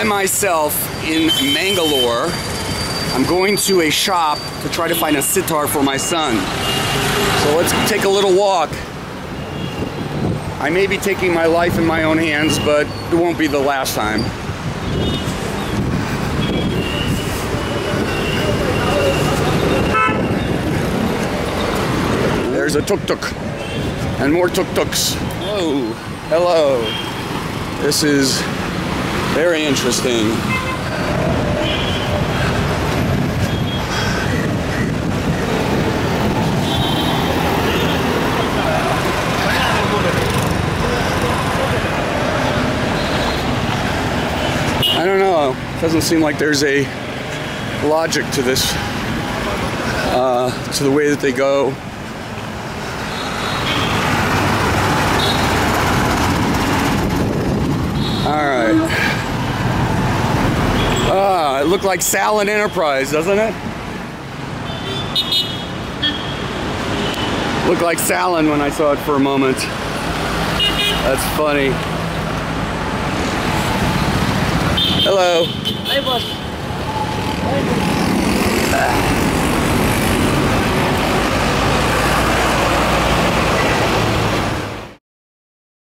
by myself in Mangalore. I'm going to a shop to try to find a sitar for my son. So let's take a little walk. I may be taking my life in my own hands, but it won't be the last time. There's a tuk-tuk and more tuk-tuks. Whoa, hello. This is very interesting. I don't know. Doesn't seem like there's a logic to this, to the way that they go. All right. It looked like Salad Enterprise, doesn't it? Looked like Salad when I saw it for a moment. That's funny. Hello. Hey, boss.